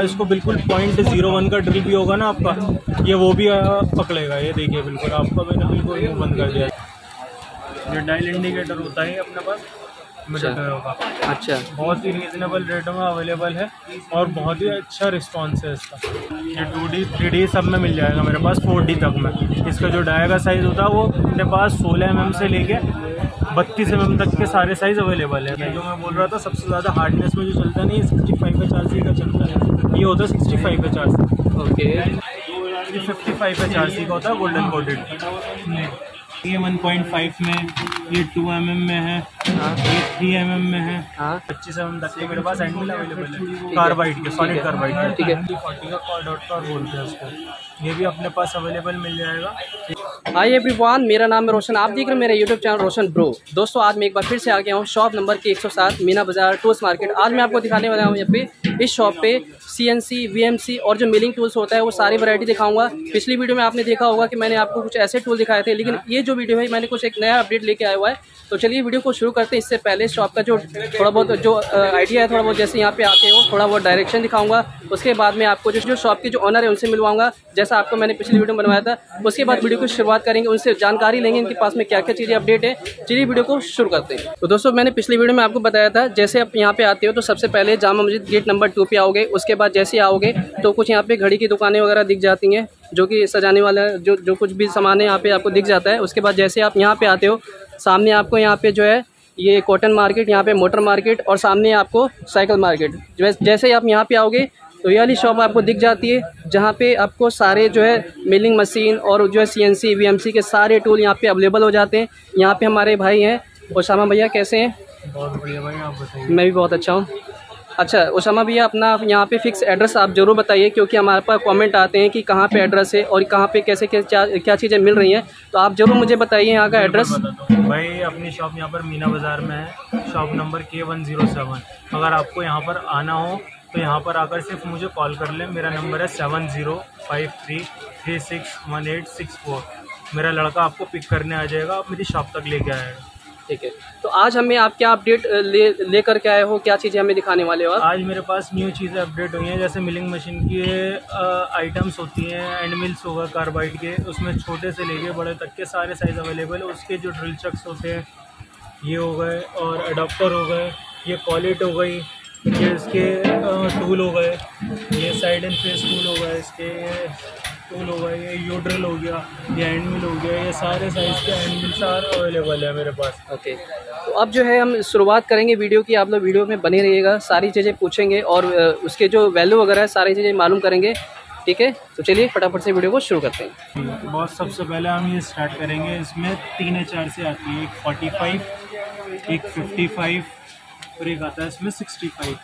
इसको बिल्कुल 0.01 का ड्रिल भी होगा ना आपका, ये वो भी पकड़ेगा। ये देखिए बिल्कुल आपका मैंने बिल्कुल मुँह बंद कर दिया। ये डायल इंडिकेटर होता है अपने पास मीटर का। अच्छा, बहुत ही रीजनेबल रेटों में अवेलेबल है और बहुत ही अच्छा रिस्पॉन्स है इसका। ये 2D 3D सब में मिल जाएगा मेरे पास 4D तक में। इसका जो डाया का साइज़ होता है वो मेरे पास 16 mm से लेके 32 mm तक के सारे साइज़ अवेलेबल है। जो मैं बोल रहा था सबसे ज़्यादा हार्डनेस में जो चलता है नहीं 65 HRC का चलता है, ये होता है 65 HRC। ओके, ये 55 HRC का होता है गोल्डन कोटेड। ये 1.5 में, ये 2 mm में है, ये 3 mm में है, 25 mm तक के मेरे पास हैंडमिल अवेलेबल है कार्बाइड के, सॉलिड कार्बाइड के। ठीक है, 40 का कॉर्ड आउट बोलते हैं उसको, ये भी अपने पास अवेलेबल मिल जाएगा। हाय एवरीवन, मेरा नाम है रोशन, आप देख रहे हैं मेरा यूट्यूब चैनल रोशन ब्रो। दोस्तों आज मैं एक बार फिर से आ गया हूँ शॉप नंबर के 107 मीना बाजार टूल्स मार्केट। आज मैं आपको दिखाने वाला हूँ यहाँ पे इस शॉप पे CNC VMC और जो मिलिंग टूल्स होता है वो सारी वैरायटी दिखाऊंगा। पिछली वीडियो में आपने देखा होगा कि मैंने आपको कुछ ऐसे टूल दिखाए थे, लेकिन ये जो वीडियो है मैंने कुछ एक नया अपडेट लेके आया हुआ है। तो चलिए वीडियो को शुरू करते हैं। इससे पहले शॉप का जो थोड़ा बहुत जो आइडिया है, थोड़ा बहुत जैसे यहाँ पे आते हो थोड़ा बहुत डायरेक्शन दिखाऊंगा। उसके बाद में आपको जो शॉप के जो ओनर है उनसे मिलवाऊंगा, जैसा आपको मैंने पिछली वीडियो में बनवाया था। उसके बाद वीडियो की शुरुआत करेंगे, उनसे जानकारी लेंगे इनके पास में क्या क्या चीज़ें अपडेट है। चलिए वीडियो को शुरू करते हैं। तो दोस्तों मैंने पिछली वीडियो में आपको बताया था, जैसे आप यहाँ पे आते हो तो सबसे पहले जामा मस्जिद गेट नंबर 2 पे आओगे। उसके बाद जैसे आओगे तो कुछ यहाँ पे घड़ी की दुकानें वगैरह दिख जाती हैं, जो कि सजाने वाला जो कुछ भी सामान है यहाँ पे आपको दिख जाता है। उसके बाद जैसे आप यहाँ पे आते हो, सामने आपको यहाँ पे जो है ये कॉटन मार्केट, यहाँ पे मोटर मार्केट और सामने आपको साइकिल मार्केट। जैसे आप यहाँ पे आओगे तो ये वाली शॉप आपको दिख जाती है, जहाँ पे आपको सारे जो है मिलिंग मशीन और जो है CNC VMC के सारे टूल यहाँ पे अवेलेबल हो जाते हैं। यहाँ पे हमारे भाई हैं ओसामा भैया, कैसे हैं? बहुत बढ़िया भाई, आप बताइए। मैं भी बहुत अच्छा हूँ। अच्छा ओसामा भैया, अपना यहाँ पे फिक्स एड्रेस आप ज़रूर बताइए, क्योंकि हमारे पास कमेंट आते हैं कि कहाँ पे एड्रेस है और कहाँ पे कैसे क्या चीज़ें मिल रही हैं। तो आप ज़रूर मुझे बताइए यहाँ का एड्रेस। भाई अपनी शॉप यहाँ पर मीना बाज़ार में है, शॉप नंबर K107। अगर आपको यहाँ पर आना हो तो यहाँ पर आकर सिर्फ मुझे कॉल कर लें। मेरा नंबर है 7053361864। मेरा लड़का आपको पिक करने आ जाएगा, आप मेरी शॉप तक लेके आएगा। ठीक है, तो आज हमें आप क्या अपडेट लेकर के आए हो, क्या चीज़ें हमें दिखाने वाले हो? आज मेरे पास न्यू चीज़ें अपडेट हुई हैं, जैसे मिलिंग मशीन की आइटम्स होती हैं, एंड मिल्स होगा कार्बाइड के, उसमें छोटे से लेके बड़े तक के सारे साइज़ अवेलेबल है। उसके जो ड्रिल चक्स होते हैं ये हो गए, और अडॉप्टर हो गए, ये कॉलेट हो गई, ये इसके टूल हो गए, ये साइड एंड फेस टूल हो गए, इसके टूल हो गए, ये यू ड्रिल हो गया, ये हैंड मिल हो गया, ये सारे साइज़ के हैंड मिल सारे अवेलेबल है मेरे पास। ओके, तो अब जो है हम शुरुआत करेंगे वीडियो की। आप लोग वीडियो में बने रहिएगा, सारी चीज़ें पूछेंगे और उसके जो वैल्यू वगैरह है सारी चीज़ें मालूम करेंगे। ठीक है, तो चलिए फटाफट से वीडियो को शुरू करते हैं। बहुत सबसे पहले हम ये स्टार्ट करेंगे, इसमें 3 HRC आती है, एक 45, एक 55 और एक आता है इसमें 65।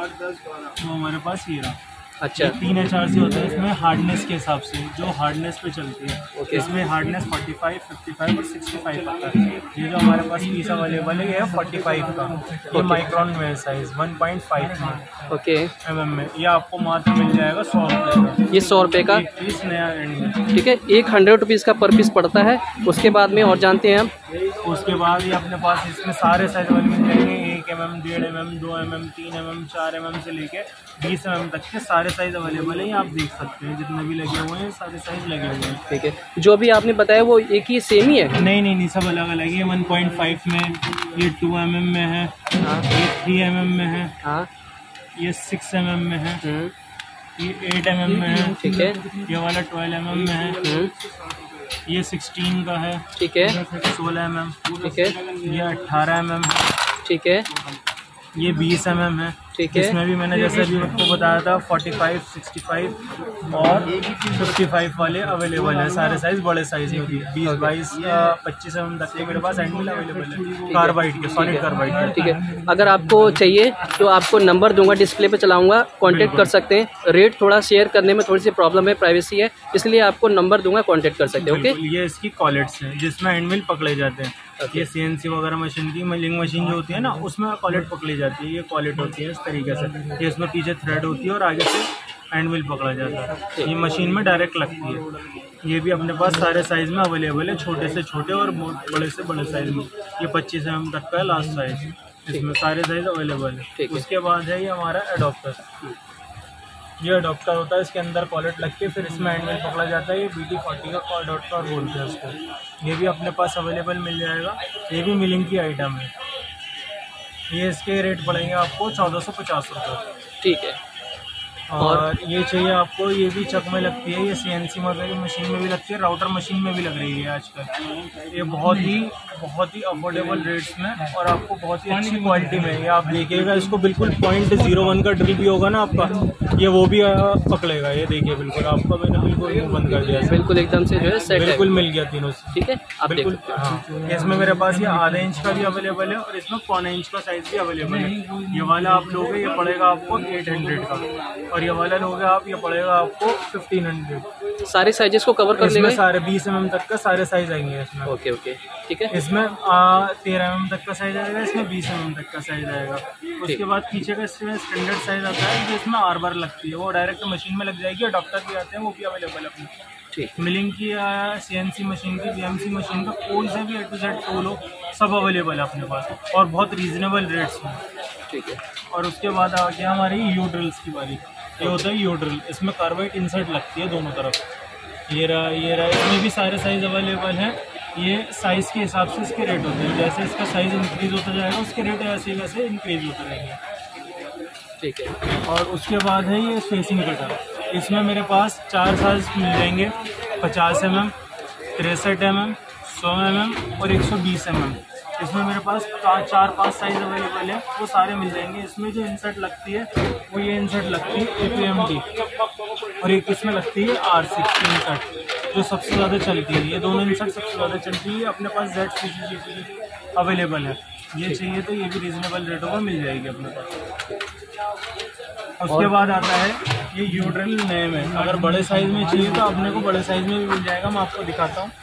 तो हमारे पास ये रहा। अच्छा, 3 HRC होता है इसमें हार्डनेस के हिसाब से, जो हार्डनेस पे चलती है। ओके, इसमें हार्डनेस 45, 55 और 65 आता है। ये जो हमारे पास पीस अवेलेबल है ये है 45 का, ये माइक्रॉन में है साइज़ 1.5 में। ओके, mm में। ये आपको मात्र मिल जाएगा 100 रुपये का। ये 100 रुपये का पीस नया एंड में। ठीक है, 100 रुपीज़ का पर पीस पड़ता है। उसके बाद में और जानते हैं हम, उसके बाद ये अपने पास इसमें सारे साइज वाले मिल जाएंगे, 1 mm, 1.5 mm, 2 mm, 3 mm, 4 mm से लेके 20 mm तक के सारे साइज अवेलेबल है। आप देख सकते हैं जितने भी लगे हुए हैं सारे साइज लगे हुए हैं। ठीक है, जो भी आपने बताया वो एक ही सेम ही है? नहीं, सब अलग अलग है। 1.5 में, ये 2 mm में है, ये 3 mm में है, ये 6 mm में है, ये 8 mm में है, ठीक है, ये वाला 12 mm में है, ये 16 का है, ठीक है, 16 mm, ठीक है, ये 18 mm है, ठीक है, ये 20 mm है, ठीक है। इसमें भी मैंने जैसे अभी आपको बताया था 45, 65 और 55 वाले अवेलेबल है। सारे साइज बड़े साइज में भी 20, 22, 25 mm तक के मेरे पास हैंडमिल अवेलेबल है, कार्बाइड के, सॉलिड कार्बाइड के। ठीक है, अगर आपको चाहिए तो आपको नंबर दूंगा, डिस्प्ले पे चलाऊंगा, कांटेक्ट कर सकते हैं। रेट थोड़ा शेयर करने में थोड़ी सी प्रॉब्लम है, प्राइवेसी है, इसलिए आपको नंबर दूंगा, कांटेक्ट कर सकते हैं। ओके, ये इसकी कॉलेट्स हैं जिसमें हैंडमिल पकड़े जाते हैं। ये CNC वगैरह मशीन की मिलिंग मशीन जो होती है ना, उसमें कॉलेट पकड़ी जाती है। ये कॉलेट होती है इस तरीके से, ये इसमें पीछे थ्रेड होती है और आगे से हैंडमिल पकड़ा जाता है। ये मशीन में डायरेक्ट लगती है। ये भी अपने पास सारे साइज़ में अवेलेबल है, छोटे से छोटे और बड़े से बड़े साइज़ में। ये 25 mm तक का है लास्ट साइज़, इसमें सारे साइज़ अवेलेबल है। उसके बाद है ये हमारा एडॉप्टर। ये अडॉप्टर होता है, इसके अंदर कॉलेट लग के फिर इसमें हैंडल पकड़ा जाता है। ये BT40 का अडॉप्टर बोलते हैं उसको। ये भी अपने पास अवेलेबल मिल जाएगा। ये भी मिलिंग की आइटम है। ये इसके रेट पड़ेंगे आपको 1450 रुपये। ठीक है। और ये चाहिए आपको, ये भी चक में लगती है, ये CNC मशीन में भी लगती है, राउटर मशीन में भी लग रही है आजकल। ये बहुत ही अफोर्डेबल रेट्स में और आपको बहुत ही अच्छी क्वालिटी में। ये आप देखिएगा, इसको बिल्कुल 0.01 का ड्रिल भी होगा ना आपका, ये वो भी पकड़ेगा। ये देखिए बिल्कुल आपका मैंने बिल्कुल बंद कर दिया, बिल्कुल एकदम से जो है सेट बिल्कुल मिल गया तीनों से। ठीक है, आप बिल्कुल। हाँ, इसमें मेरे पास ये आधा इंच का भी अवेलेबल है और इसमें 1/4 इंच का साइज भी अवेलेबल है। ये वाला आप लोगे, ये पड़ेगा आपको 800 का, और ये वाला लोगे आप, ये पड़ेगा आपको 1500। सारे साइजेस को कवर कर लेंगे। सारे 20 mm तक का सारे साइज आएंगे इसमें। ओके ओके, ठीक है। इसमें 13 mm तक का साइज आएगा, इसमें 20 mm तक का साइज आएगा। उसके बाद पीछे का इसमें स्टैंडर्ड साइज आता है जो इसमें R-bar लगती है, वो डायरेक्ट मशीन में लग जाएगी। अडॉप्टर भी आते हैं, वो भी अवेलेबल है अपने। ठीक। मिलिंग की CNC मशीन की, VMC मशीन का, कोई सा भी A to Z टूल हो, सब अवेलेबल है अपने पास और बहुत रीजनेबल रेट्स में। ठीक है। और उसके बाद आ गया हमारी यू ड्रिल्स की बारी। ये होता है यू ड्रिल, इसमें कार्बाइड इंसर्ट लगती है दोनों तरफ। ये रहा, इसमें भी सारे साइज अवेलेबल हैं। ये साइज़ के हिसाब से इसके रेट होते हैं, जैसे इसका साइज़ इंक्रीज़ होता जाएगा उसके रेट ऐसे वैसे इंक्रीज़ होते रहेंगे। ठीक है। और उसके बाद है ये स्पेसिंग कटर। इसमें मेरे पास 4 साइज मिल जाएंगे, 50 mm, 63 mm, 100 mm और 120 mm। इसमें मेरे पास 4-5 साइज अवेलेबल है, वो सारे मिल जाएंगे। इसमें जो इंसर्ट लगती है वो ये इंसर्ट लगती है APMT, और एक इसमें लगती है R60 इंसर्ट जो सबसे ज़्यादा चलती है। ये दोनों इंसर्ट सबसे ज़्यादा चलती है। अपने पास ZCC अवेलेबल है। ये चाहिए तो ये भी रीजनेबल रेटों में मिल जाएगी अपने पास। उसके बाद आता है ये यू ड्रिल नए में। अगर बड़े साइज़ में चाहिए तो अपने को बड़े साइज़ में भी मिल जाएगा। मैं आपको दिखाता हूँ।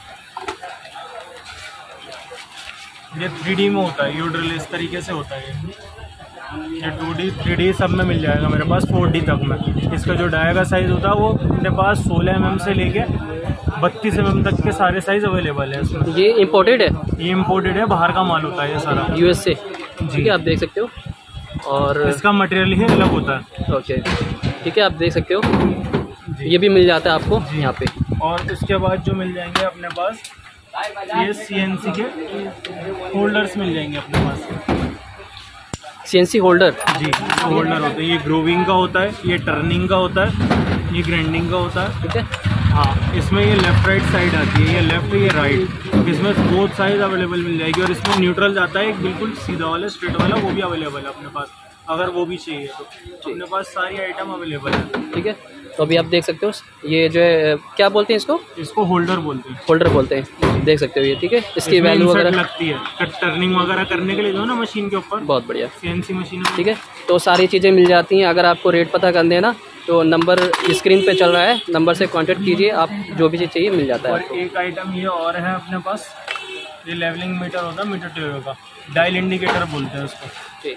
ये 3D में होता है यू ड्रिल, इस तरीके से होता है। ये 2D 3D सब में मिल जाएगा मेरे पास, 4D तक में। इसका जो डाया का साइज़ होता है वो मेरे पास 16 mm से लेके 32 mm तक के सारे साइज़ अवेलेबल है इसमें। ये इम्पोर्टेड है? ये इम्पोर्टेड है, बाहर का माल होता है ये सारा, US से। ठीक है, आप देख सकते हो। और इसका मटेरियल ही अलग होता है। ओके, ठीक है, आप देख सकते हो। ये भी मिल जाता है आपको यहाँ पे। और उसके बाद जो मिल जाएंगे अपने पास ये CNC के होल्डर्स मिल जाएंगे अपने पास। CNC holder? जी, होल्डर होता है। ये ग्रोविंग का होता है, ये टर्निंग का होता है, ये ग्राइंडिंग का होता है। ठीक है। हाँ, इसमें ये लेफ़्ट राइट साइड आती है, ये लेफ़्ट ये राइट। इसमें बोथ साइड अवेलेबल मिल जाएगी। और इसमें न्यूट्रल जाता है एक बिल्कुल सीधा वाला स्ट्रेट वाला, वो भी अवेलेबल है अपने पास। अगर वो भी चाहिए तो अपने पास सारी आइटम अवेलेबल है। ठीक है, तो अभी आप देख सकते हो ये जो है, क्या बोलते हैं इसको? इसको होल्डर बोलते हैं। होल्डर बोलते हैं, देख सकते हो ये। ठीक है, इसकी वैल्यू वगैरह लगती है टर्निंग वगैरह करने के लिए जो ना मशीन के ऊपर। बहुत बढ़िया, CNC मशीन। ठीक है, तो सारी चीज़ें मिल जाती हैं। अगर आपको रेट पता करने हैं ना, तो नंबर स्क्रीन पे चल रहा है, नंबर से कांटेक्ट कीजिए, आप जो भी चीज़ चाहिए मिल जाता है। और एक आइटम ये और है अपने पास, ये लेवलिंग मीटर होता है, मीटर टेबल का, डायल इंडिकेटर बोलते हैं उसको। ठीक,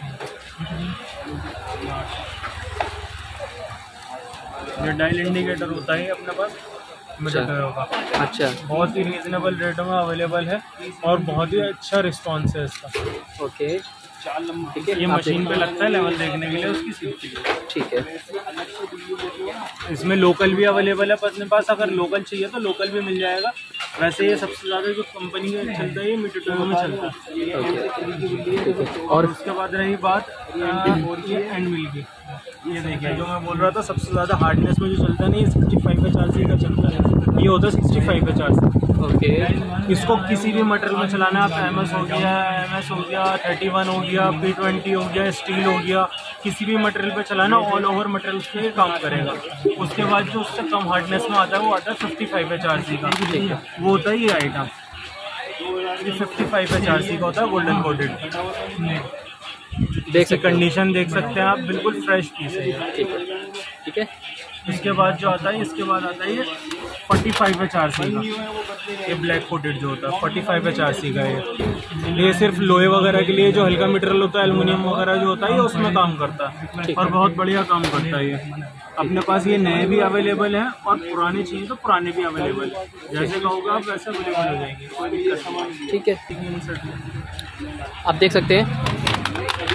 ये डायल इंडिकेटर होता है अपने पास मीटर टेबल का। अच्छा, बहुत ही रीजनेबल रेटों में अवेलेबल है और बहुत ही अच्छा रिस्पॉन्स है इसका। ओके, ठीक है, ये मशीन पे लगता है लेवल देखने के लिए उसकी सेफ्टी के लिए। ठीक है। इसमें लोकल भी अवेलेबल है अपने पास, अगर लोकल चाहिए तो लोकल भी मिल जाएगा। वैसे ये सबसे ज़्यादा जो कंपनी का चलता है ये मीटर टेबल में चलता है। और उसके बाद रही बात ये एंड मिल की, ये देखिए जो मैं बोल रहा था सबसे ज़्यादा हार्डनेस में जो चलता है ना, ये 65 HRC का चलता है। ये होता है 65 HRC। ओके, इसको किसी भी मटेरियल में चलाना है, आप MS हो गया, 31 हो गया, P20 हो गया, स्टील हो गया, किसी भी मटेरियल पे चलाना, ऑल ओवर मटेरियल पे काम करेगा। उसके बाद जो उससे कम हार्डनेस में आता है वो आता है 55 HRC का। वो होता है ये आइटम, ये 55 HRC का होता है, गोल्डन कोटेड। देख सकते कंडीशन देख सकते हैं आप, बिल्कुल फ्रेश पीस है। ठीक है, ठीक है। इसके बाद जो आता है, इसके बाद आता है ये 45 HRC का, ये ब्लैक कोटेड जो होता है 45 HRC का। ये सिर्फ लोहे वगैरह के लिए जो हल्का मटेरियल होता है, एल्युमिनियम वगैरह जो होता है, ये उसमें काम करता है और बहुत बढ़िया काम करता है। ये अपने पास ये नए भी अवेलेबल हैं और पुराने चाहिए तो पुराने भी अवेलेबल है। जैसे कहोगे आप वैसे अवेलेबल हो जाएंगे, कोई दिक्कत नहीं। ठीक है, आप देख सकते हैं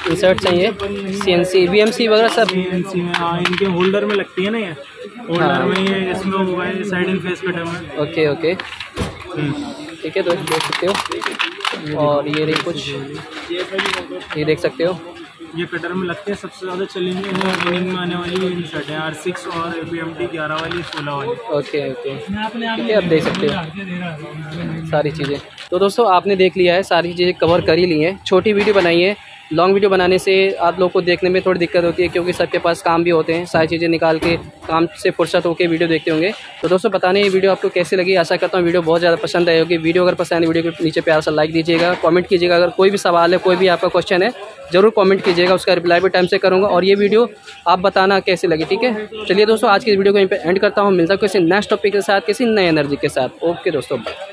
इंसर्ट चाहिए, CNC VMC वगैरह सब। CNC में हाँ, इनके होल्डर में लगती है ना, ये होल्डर हाँ। में ये इसमें हुआ है साइड इन फेस कटर में। ओके ओके ठीक है, तो देख सकते हो। और ये रही कुछ, ये देख सकते हो, ये कटर में लगते हैं। सबसे ज़्यादा चलेंगे रनिंग में आने वाली इंसर्ट है R6 और APMT 11 वाली 16 वाली। ओके ओके ठीक है, आप देख सकते हो सारी चीज़ें। तो दोस्तों आपने देख लिया है, सारी चीज़ें कवर कर ही ली हैं। छोटी वीडियो बनाई है, लॉन्ग वीडियो बनाने से आप लोग को देखने में थोड़ी दिक्कत होती है, क्योंकि सबके पास काम भी होते हैं, सारी चीज़ें निकाल के काम से फुर्सत होकर वीडियो देखते होंगे। तो दोस्तों बताने ये वीडियो आपको कैसी लगी, आशा करता हूँ वीडियो बहुत ज़्यादा पसंद आई होगी। वीडियो अगर पसंद है वीडियो के नीचे प्यार सा लाइक दीजिएगा, कमेंट कीजिएगा। अगर कोई भी सवाल है, कोई भी आपका क्वेश्चन है, ज़रूर कमेंट कीजिएगा, उसका रिप्लाई भी टाइम से करूँगा। और ये वीडियो आप बताना कैसी लगी, ठीक है। चलिए दोस्तों आज की वीडियो को यहीं पे एंड करता हूँ, मिलता हूँ किसी नेक्स्ट टॉपिक के साथ, किसी नई एनर्जी के साथ। ओके दोस्तों, बाय।